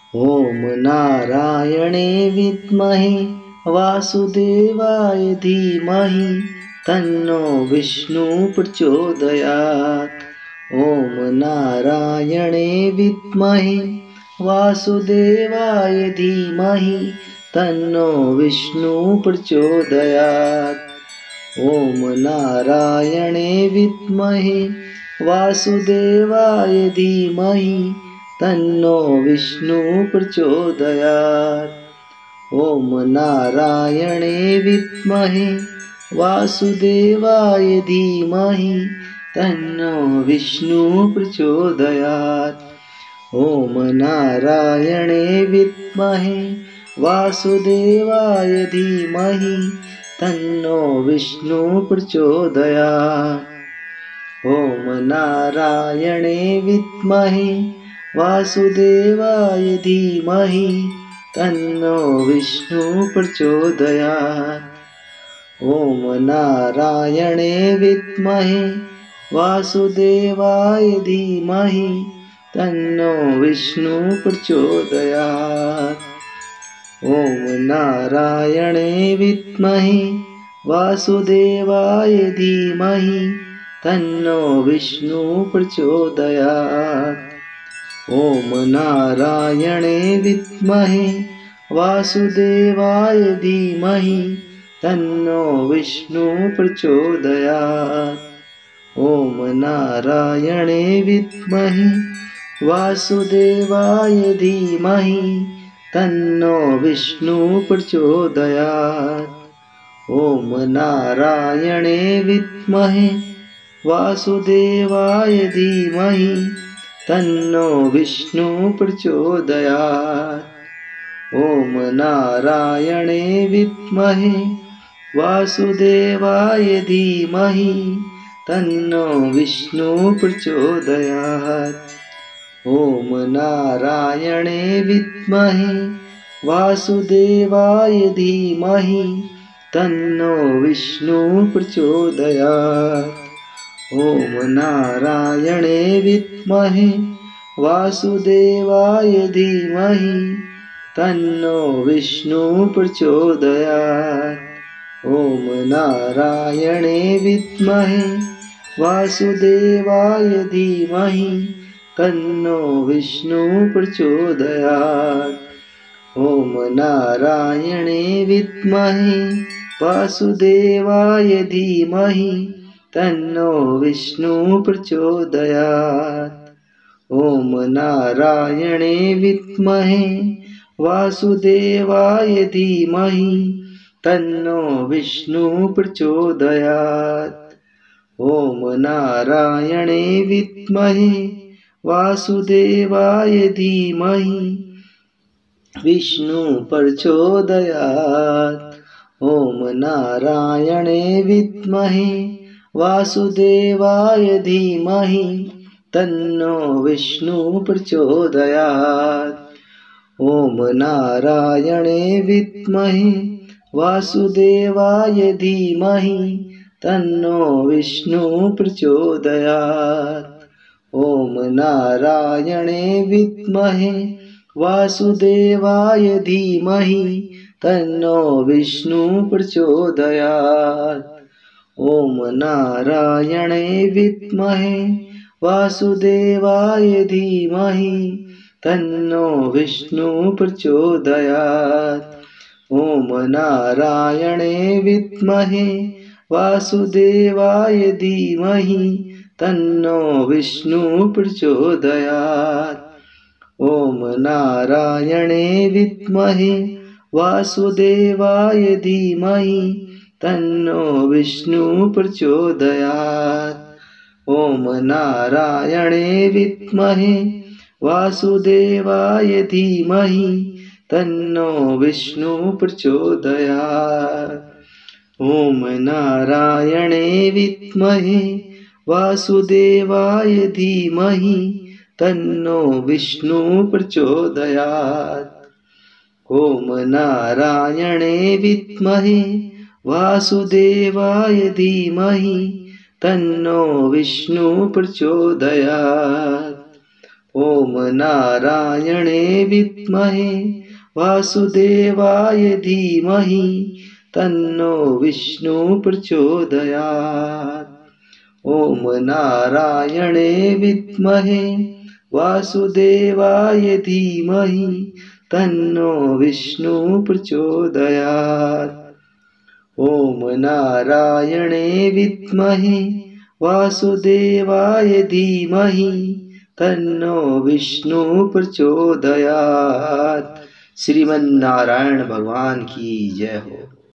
ॐ नारायणे विद्महे वासुदेवाय धीमहि तन्नो विष्णु प्रचोदयात्। ॐ नारायणे विद्महे वासुदेवाय धीमहि तन्नो विष्णु प्रचोदयात्। ॐ नारायणे विद्महे वासुदेवाय धीमहि तन्नो विष्णु प्रचोदयात्। ॐ नारायणे विद्महे वासुदेवाय धीमहि तन्नो विष्णु प्रचोदयात्। ॐ नारायणे विद्महे वासुदेवाय धीमहि तन्नो विष्णु प्रचोदयात्। ॐ नारायणे विद्महे वासुदेवाय धीमहि तन्नो विष्णु प्रचोदयात्। ॐ नारायणे विद्महे वासुदेवाय धीमहि तन्नो विष्णु प्रचोदयात्। ॐ नारायणे विद्महे वासुदेवाय धीमहि तन्नो विष्णु प्रचोदयात्। ॐ नारायणे विद्महे वासुदेवाय धीमहि तन्नो विष्णु प्रचोदयात्। ॐ नारायणे विद्महे वासुदेवाय धीमहि तन्नो विष्णु प्रचोदयात्। ॐ नारायणे विद्महे वासुदेवाय धीमहि तन्नो विष्णु प्रचोदयात्। ॐ नारायणे विद्महे वासुदेवाय धीमहि तन्नो विष्णु प्रचोदयात्। ॐ नारायणे विद्महे वासुदेवाय धीमहि तन्नो विष्णु प्रचोदयात्। ॐ नारायणे विद्महे वासुदेवाय धीमहि तन्नो विष्णु प्रचोदयात्। ॐ नारायणे विद्महे वासुदेवाय धीमहि तन्नो विष्णु प्रचोदयात्। ॐ नारायणे विद्महे वासुदेवाय धीमहि तन्नो विष्णु प्रचोदयात्। ॐ नारायणे विद्महे वासुदेवाय धीमहि तन्नो विष्णु प्रचोदयात्। ॐ नारायणे विद्महे वासुदेवाय धीमहि विष्णु प्रचोदयात्। ॐ नारायणे विद्महे वासुदेवाय धीमहि तन्नो विष्णु प्रचोदयात्। ॐ नारायणे विद्महे वासुदेवाय धीमहि तन्नो विष्णु प्रचोदयात्। ॐ नारायणे विद्महे वासुदेवाय धीमहि तन्नो विष्णु प्रचोदयात्। ॐ नारायणे विद्महे वासुदेवाय धीमहि तन्नो विष्णु प्रचोदयात्। ॐ नारायणे विद्महे वासुदेवाय धीमहि तन्नो विष्णु प्रचोदयात्। ॐ नारायणे विद्महे वासुदेवाय धीमहि तन्नो विष्णु प्रचोदयात्। ॐ नारायणे विद्महे वासुदेवाय धीमहि तन्नो विष्णु प्रचोदयात्। ॐ नारायणे विद्महे वासुदेवाय धीमहि तन्नो विष्णु प्रचोदयात्। ॐ नारायणे विद्महे वासुदेवाय धीमहि तन्नो विष्णु प्रचोदयात्। ओम नारायणे विद्महे वासुदेवाय धीमहि तन्नो विष्णु प्रचोदयात्। ओम नारायणे विद्महे वासुदेवाय धीमहि तन्नो विष्णु प्रचोदयात्। ओम नारायणे विद्महे वासुदेवाय धीमहि तन्नो विष्णु प्रचोदयात्। श्रीमन्नारायण भगवान की जय हो।